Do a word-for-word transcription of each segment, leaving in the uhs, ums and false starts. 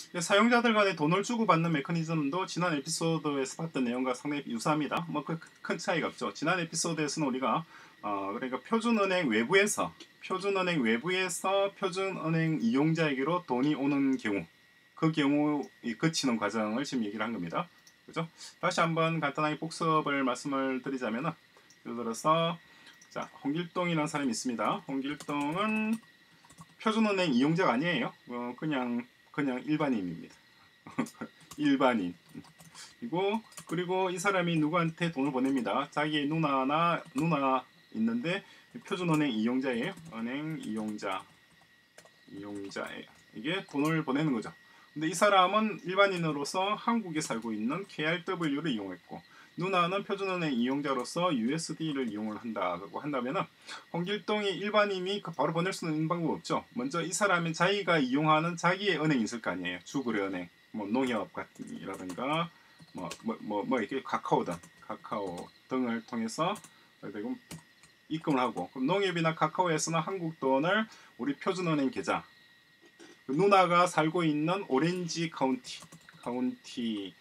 사용자들 간에 돈을 주고받는 메커니즘도 지난 에피소드에서 봤던 내용과 상당히 유사합니다. 뭐 큰 차이가 없죠. 지난 에피소드에서는 우리가 어 그러니까 표준은행 외부에서 표준은행 외부에서 표준은행 이용자에게로 돈이 오는 경우, 그 경우에 거치는 과정을 지금 얘기를 한 겁니다. 그죠? 다시 한번 간단하게 복습을 말씀을 드리자면은, 예를 들어서 자, 홍길동이라는 사람이 있습니다. 홍길동은 표준은행 이용자가 아니에요. 어, 그냥 그냥 일반인입니다. 일반인. 그리고 그리고 이 사람이 누구한테 돈을 보냅니다. 자기의 누나나 누나 있는데 표준은행 이용자예요. 은행 이용자 이용자예요. 이게 돈을 보내는 거죠. 근데 이 사람은 일반인으로서 한국에 살고 있는 케이알더블유를 이용했고, 누나는 표준은행 이용자로서 유에스디를 이용을 한다고 한다면은, 홍길동이 일반인이 바로 보낼 수 있는 방법 없죠. 먼저 이 사람은 자기가 이용하는 자기의 은행이 있을 거 아니에요. 주거래 은행, 뭐 농협 같은이라든가 뭐 뭐 뭐 뭐 이렇게 카카오등 카카오 등을 통해서 대금 입금을 하고, 그럼 농협이나 카카오에서는 한국 돈을 우리 표준은행 계좌, 그 누나가 살고 있는 오렌지 카운티 카운티의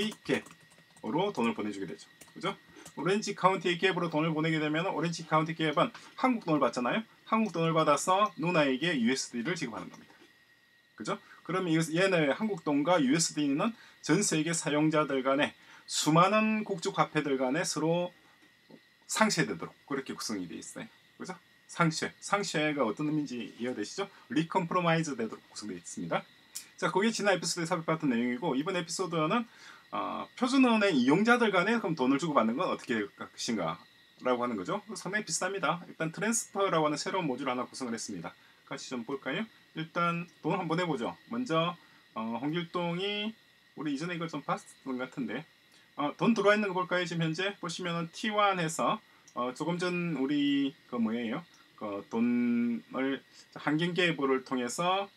갭으로 돈을 보내주게 되죠. 그죠? 오렌지 카운티의 갭으로 돈을 보내게 되면 오렌지 카운티 갭은 한국 돈을 받잖아요. 한국 돈을 받아서 누나에게 유에스디를 지급하는 겁니다. 그죠? 그러면 얘는 한국 돈과 유에스디는 전 세계 사용자들 간에 수많은 국제 화폐들 간에 서로 상쇄되도록 그렇게 구성이 되어 있어요. 그죠? 상쇄. 상쇄가 어떤 의미인지 이해되시죠? 리컴프로마이즈 되도록 구성되어 있습니다. 자, 그게 지난 에피소드에 살펴봤던 내용이고, 이번 에피소드는 어, 표준은행 이용자들 간에 그럼 돈을 주고받는 건 어떻게 될 것인가 라고 하는 거죠. 상당히 비슷합니다. 일단 트랜스퍼라고 하는 새로운 모듈 하나 구성을 했습니다. 같이 좀 볼까요? 일단 돈을 한번 해보죠. 먼저 어, 홍길동이 우리 이전에 이걸 좀 봤던 것 같은데, 어, 돈 들어와 있는 거 볼까요? 지금 현재 보시면은 티 원 해서 어, 조금 전 우리 그 뭐예요? 그 돈을 한경계부를 통해서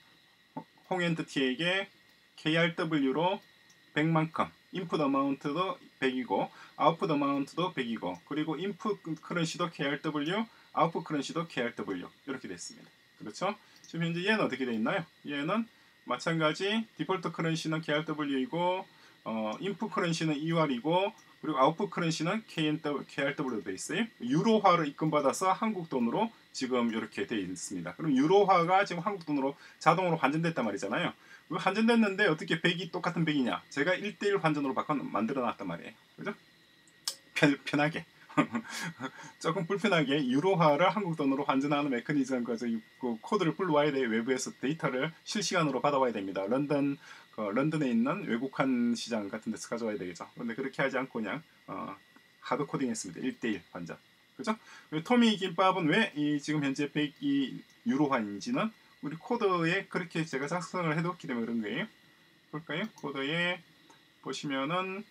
홍엔티티에게 케이알더블유로 백만큼, 인풋 어마운트도 백이고 아웃풋 어마운트도 백이고, 그리고 인풋 커런시도 케이알더블유, 아웃풋 커런시도 케이알더블유 이렇게 됐습니다. 그렇죠? 지금 현재 얘는 어떻게 되어 있나요? 얘는 마찬가지 디폴트 커런시는 케이알더블유이고 어, 인풋 커런시는 이유알이고 그리고 아웃풋 커런시는 케이알더블유로 되어 있어요. 유로화로 입금받아서 한국 돈으로 지금 이렇게 되어 있습니다. 그럼 유로화가 지금 한국 돈으로 자동으로 환전됐단 말이잖아요. 환전됐는데 어떻게 백이 똑같은 백이냐? 제가 일 대 일 환전으로 바꿔 만들어 놨단 말이에요. 그죠? 편, 편하게. 조금 불편하게 유로화를 한국 돈으로 환전하는 메커니즘과 그 코드를 불러와야 돼요. 외부에서 데이터를 실시간으로 받아와야 됩니다. 런던 그 런던에 있는 외국환 시장 같은 데서 가져와야 되겠죠. 근데 그렇게 하지 않고 그냥 어, 하드 코딩했습니다. 일 대 일 환전. 그죠? 토미 김밥은 왜 이 지금 현재 백이 유로화인지는 우리 코드에 그렇게 제가 작성을 해뒀기 때문에 그런 거예요. 볼까요? 코드에 보시면은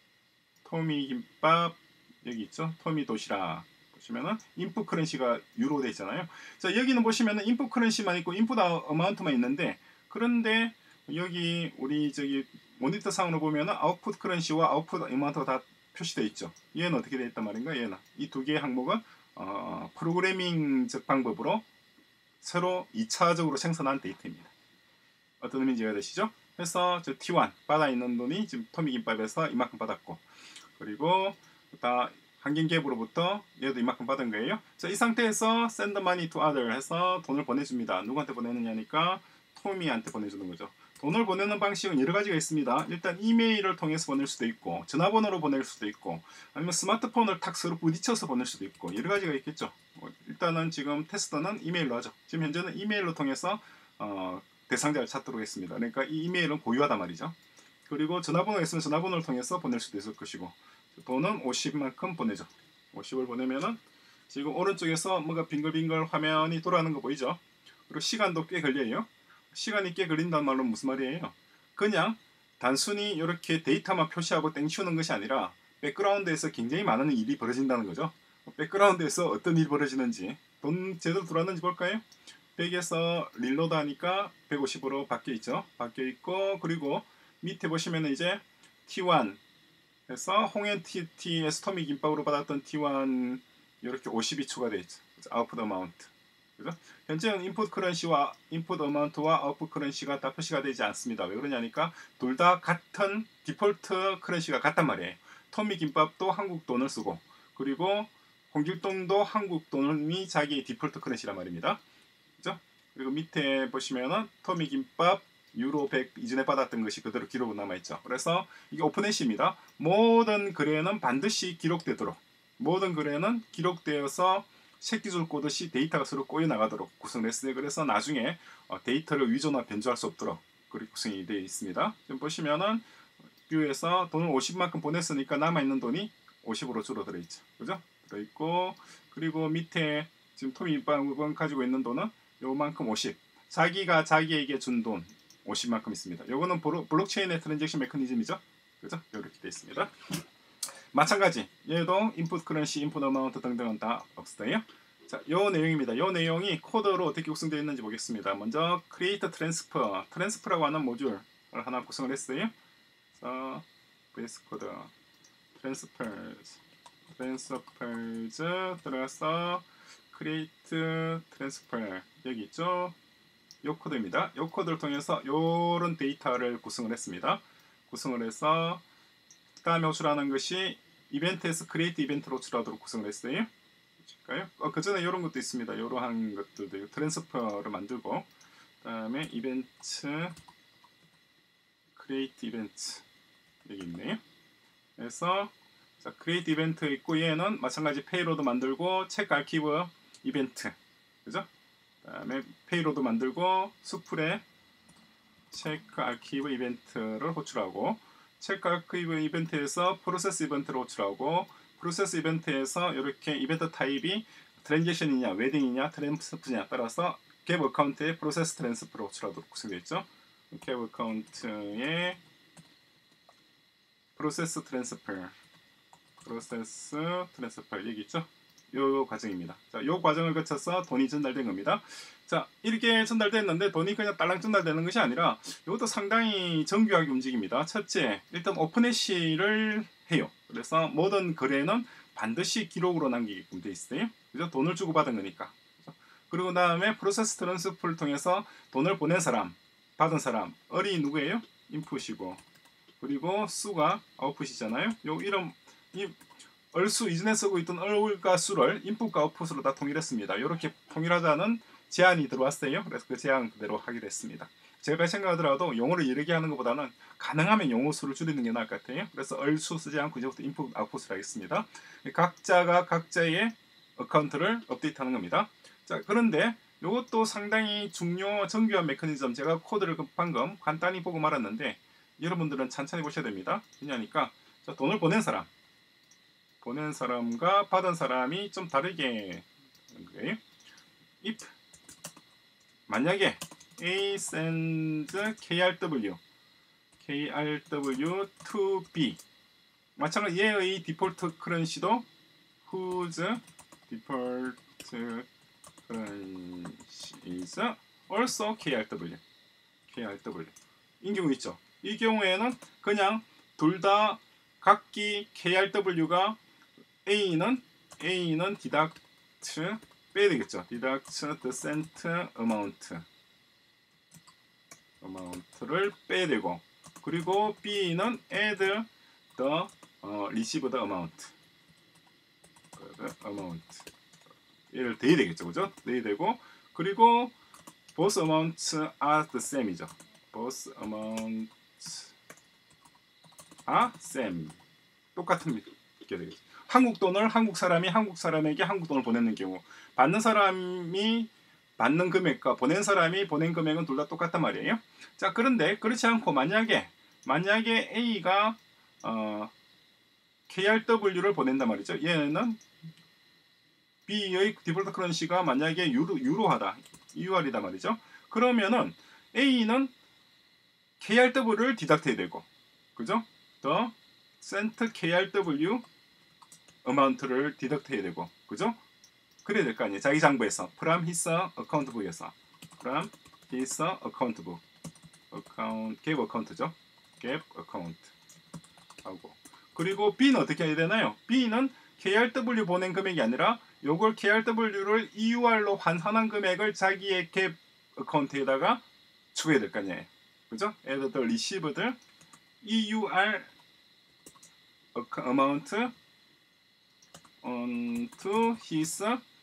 토미 김밥 여기 있죠. 토미 도시락 보시면은 인풋 커런시가 유로 돼 있잖아요. 자, 여기는 보시면은 인풋 커런시만 있고 인풋 어마운트만 있는데, 그런데 여기 우리 저기 모니터 상으로 보면은 아웃풋 커런시와 아웃풋 어마운트가 다 표시되어 있죠. 얘는 어떻게 되어 있단 말인가? 얘는 이 두 개의 항목은 어, 프로그래밍적 방법으로 서로 이 차적으로 생성한 데이터입니다. 어떤 의미인지 이해되시죠? 그래서 저 티 원 받아 있는 돈이 지금 토미김밥에서 이만큼 받았고, 그리고 다 한경갭으로부터 얘도 이만큼 받은 거예요. 자, 이 상태에서 send money to other 해서 돈을 보내줍니다. 누구한테 보내느냐니까 토미한테 보내주는 거죠. 돈을 보내는 방식은 여러 가지가 있습니다. 일단 이메일을 통해서 보낼 수도 있고, 전화번호로 보낼 수도 있고, 아니면 스마트폰을 탁 서로 부딪혀서 보낼 수도 있고, 여러 가지가 있겠죠. 일단은 지금 테스트는 이메일로 하죠. 지금 현재는 이메일로 통해서 어, 대상자를 찾도록 했습니다. 그러니까 이 이메일은 고유하단 말이죠. 그리고 전화번호가 있으면 전화번호를 통해서 보낼 수도 있을 것이고, 돈은 오십만큼 보내죠. 오십을 보내면은 지금 오른쪽에서 뭔가 빙글빙글 화면이 돌아가는 거 보이죠? 그리고 시간도 꽤 걸려요. 시간이 꽤 걸린다는 말은 무슨 말이에요? 그냥 단순히 이렇게 데이터만 표시하고 땡치우는 것이 아니라 백그라운드에서 굉장히 많은 일이 벌어진다는 거죠. 백그라운드에서 어떤 일이 벌어지는지, 돈 제대로 들어왔는지 볼까요? 백에서 릴로드 하니까 백오십으로 바뀌어 있죠. 바뀌어 있고, 그리고 밑에 보시면 이제 티 원 해서 홍엔티티에서 토미 김밥으로 받았던 티 원 이렇게 오십이 추가되어 있죠. 아웃풋 어마운트. 그죠? 현재는 인풋 커런시와 인풋 어마운트와 아웃풋 커런시가 다 표시가 되지 않습니다. 왜 그러냐니까 둘 다 같은 디폴트 커런시가 같단 말이에요. 토미 김밥도 한국 돈을 쓰고 그리고 홍길동도 한국 돈이 자기 디폴트 커런시란 말입니다. 그죠? 그리고 밑에 보시면은 토미 김밥 유로 백 이전에 받았던 것이 그대로 기록으로 남아있죠. 그래서 이게 오픈해시입니다. 모든 거래는 반드시 기록되도록 모든 거래는 기록되어서 새끼줄 꼬듯이 데이터가 서로 꼬여나가도록 구성됐어요. 그래서 나중에 데이터를 위조나 변조할 수 없도록 그렇게 구성이 되어 있습니다. 지금 보시면은 뷰에서 돈을 오십만큼 보냈으니까 남아있는 돈이 오십으로 줄어들어 있죠. 그죠? 들어있고 그리고 밑에 지금 토미빵 가지고 있는 돈은 요만큼 오십. 자기가 자기에게 준 돈 오십만큼 있습니다. 요거는 블록체인의 트랜잭션 메커니즘이죠. 그죠? 이렇게 되어 있습니다. 마찬가지 얘도 인풋 커런시, 인풋 어마운트 등등은 다 없어요. 자, 요 내용입니다. 요 내용이 코드로 어떻게 구성되어 있는지 보겠습니다. 먼저 create transfer, transfer라고 하는 모듈을 하나 구성을 했어요. 자, 베이스 코드 transfers, transfers 들어가서 create transfer 여기 있죠. 요 코드입니다. 요 코드를 통해서 요런 데이터를 구성을 했습니다. 구성을 해서 그 다음에 호출하는 것이 이벤트에서 create 이벤트로 호출하도록 구성을 했어요. 어, 그 전에 이런 것도 있습니다. 이러한 것들도 트랜스퍼를 만들고 그 다음에 이벤트 create 이벤트 여기 있네요. 그래서 자, create 이벤트 있고 얘는 마찬가지 페이로드 만들고 체크 아키브 이벤트 그죠? 그 다음에 페이로드 만들고 수풀에 체크 아키브 이벤트를 호출하고 체크 아키브 이벤트에서 프로세스 이벤트를 호출하고 프로세스 이벤트에서 이렇게 이벤트 타입이 트랜잭션이냐 웨딩이냐 트랜스퍼냐 따라서 갭 어카운트에 프로세스 트랜스퍼를 호출하도록 구성되어 있죠. 갭 어카운트에 프로세스 트랜스퍼 프로세스 트랜스퍼 여기 있죠. 요 과정입니다. 자, 요 과정을 거쳐서 돈이 전달된 겁니다. 자, 이렇게 전달됐는데 돈이 그냥 딸랑 전달되는 것이 아니라 이것도 상당히 정교하게 움직입니다. 첫째, 일단 오픈해시를 해요. 그래서 모든 거래는 반드시 기록으로 남기게끔 돼 있어요. 그죠? 돈을 주고 받은 거니까. 그죠? 그리고 다음에 프로세스 트랜스퍼를 통해서 돈을 보낸 사람, 받은 사람, 을이 누구예요? 인풋이고 그리고 수가 아웃풋이잖아요. 요 이름 이 얼수 이전에 쓰고 있던 얼과 수를 인풋과 아웃풋으로 다 통일했습니다. 이렇게 통일하자는 제안이 들어왔어요. 그래서 그 제안 그대로 하기로 했습니다. 제가 생각하더라도 용어를 여러 개 하는 것보다는 가능하면 용어 수를 줄이는 게 나을 것 같아요. 그래서 얼수 쓰지 않고 이제부터 인풋 아웃풋을 하겠습니다. 각자가 각자의 어카운트를 업데이트하는 겁니다. 자, 그런데 이것도 상당히 중요 정교한 메커니즘 제가 코드를 방금 간단히 보고 말았는데 여러분들은 천천히 보셔야 됩니다. 왜냐니까 자, 돈을 보낸 사람 보낸 사람과 받은 사람이 좀 다르게 하는 거예요. if 만약에 A sends 케이알더블유 케이알더블유 to B 마찬가지로 얘의 디폴트 커런시도 whose default currency is also 케이알더블유 케이알더블유 인 경우 있죠. 이 경우에는 그냥 둘 다 각기 케이알더블유가 A는 A는 디덕트 빼야 되겠죠. 디덕트 the sent amount amount를 빼야 되고 그리고 B는 add the 어, received amount amount 얘를 대야 되겠죠. 그죠? 대야 되고 그리고 both amounts are the same이죠. both amounts are same 똑같은 게 되겠죠. 한국 돈을 한국 사람이 한국 사람에게 한국 돈을 보내는 경우 받는 사람이 받는 금액과 보낸 사람이 보낸 금액은 둘 다 똑같단 말이에요. 자, 그런데 그렇지 않고 만약에 만약에 A가 어, 케이알더블유를 보낸단 말이죠. 얘는 B의 디폴트 커런시가 만약에 유로, 유로하다, 유알이다 말이죠. 그러면은 A는 케이알더블유를 디덕트 해야 되고, 그죠? 더 센트 케이알더블유 어마운트를 디덕트 해야 되고, 그죠? 그래야 될 거 아니에요. 자기 장부에서 from his account book에서 from his account book account gap account죠. gap account 하고 그리고 B는 어떻게 해야 되나요? B는 케이알더블유 보낸 금액이 아니라 요걸 케이알더블유를 이유알로 환산한 금액을 자기의 갭 어카운트에다가 추가해야 될 거 아니에요. 그죠? add the received 이유알 amount onto his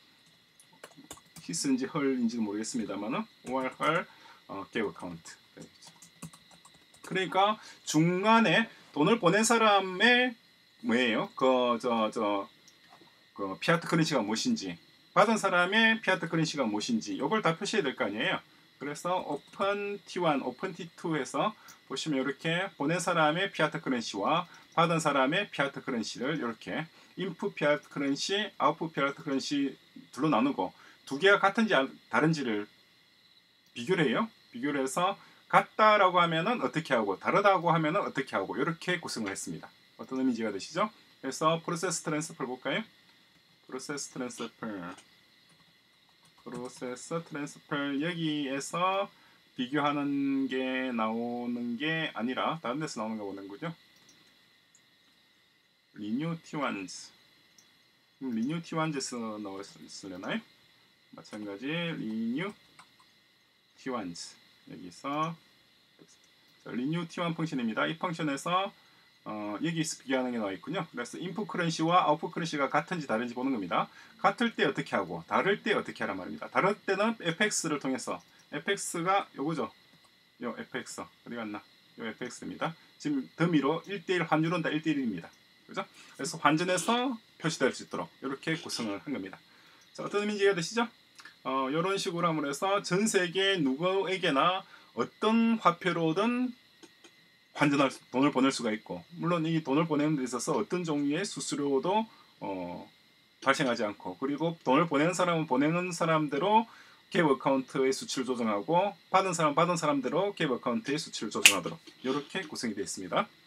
his인지 her인지 모르겠습니다만은 or her 어, 갭 어카운트. 그러니까 중간에 돈을 보낸 사람의 뭐예요? 그 저 저 그 피아트 커런시가 무엇인지, 받은 사람의 피아트 커런시가 무엇인지 이걸 다 표시해야 될 거 아니에요. 그래서 오픈 티 원, 오픈 티 투 해서 보시면 이렇게 보낸 사람의 피아트 커런시와 받은 사람의 피아트 커런시를 이렇게 인풋 피아트 커런시, 아웃풋 피아트 커런시 둘로 나누고 두 개가 같은지 다른지를 비교를 해요. 비교를 해서 같다라고 하면은 어떻게 하고 다르다고 하면은 어떻게 하고 이렇게 구성을 했습니다. 어떤 의미인지 이해되시죠? 그래서 프로세스 트랜스퍼 볼까요? 프로세스 트랜스퍼 프로세스 트랜스퍼 여기에서 비교하는 게 나오는 게 아니라 다른 데서 나오는 거 보는 거죠. 리뉴 티원즈 리뉴 티원즈에서 나왔으려나요? 마찬가지 리뉴 티원즈 여기서 리뉴 티 원 펑션입니다. 이 펑션에서 어, 여기서 비교하는 게 나와 있군요. 그래서 인풋 커런시와 아웃풋 커런시가 같은지 다른지 보는 겁니다. 같을 때 어떻게 하고 다를 때 어떻게 하란 말입니다. 다를 때는 에프엑스를 통해서 에프엑스가 요거죠. 요 에프엑스 어디 갔나? 요 에프엑스입니다. 지금 더미로 일 대 일 환율은 다 일 대 일입니다. 그죠? 그래서 환전해서 표시될 수 있도록 이렇게 구성을 한 겁니다. 자, 어떤 의미인지 이해되시죠? 어, 이런 식으로 함으로 해서 전 세계 누구에게나 어떤 화폐로든 환전할 수, 돈을 보낼 수가 있고, 물론 이 돈을 보내는 데 있어서 어떤 종류의 수수료도 어, 발생하지 않고, 그리고 돈을 보내는 사람은 보내는 사람대로 갭 어카운트의 수치를 조정하고 받은 사람 받은 사람대로 갭 어카운트의 수치를 조정하도록 이렇게 구성이 되어 있습니다.